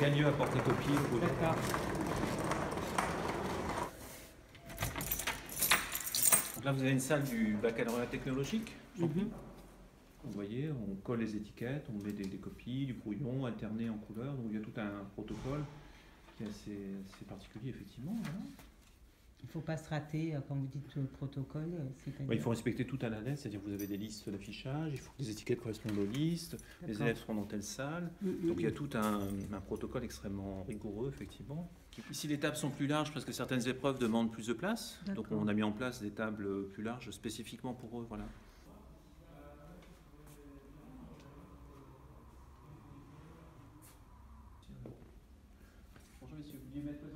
gagneux à porter copie au brouillon. D'accord. Donc là, vous avez une salle du baccalauréat technologique. Mhm. Vous voyez, on colle les étiquettes, on met des copies, du brouillon alterné en couleur. Donc il y a tout un protocole qui est assez particulier, effectivement. Voilà. Il ne faut pas se rater quand vous dites protocole, c'est-à-dire... Il faut respecter tout à la lettre, c'est-à-dire que vous avez des listes d'affichage, il faut que les étiquettes correspondent aux listes, les élèves seront dans telle salle. Donc il y a tout un protocole extrêmement rigoureux, effectivement. Ici, les tables sont plus larges parce que certaines épreuves demandent plus de place. Donc on a mis en place des tables plus larges spécifiquement pour eux. Voilà. Bonjour messieurs, vous vouliez mettre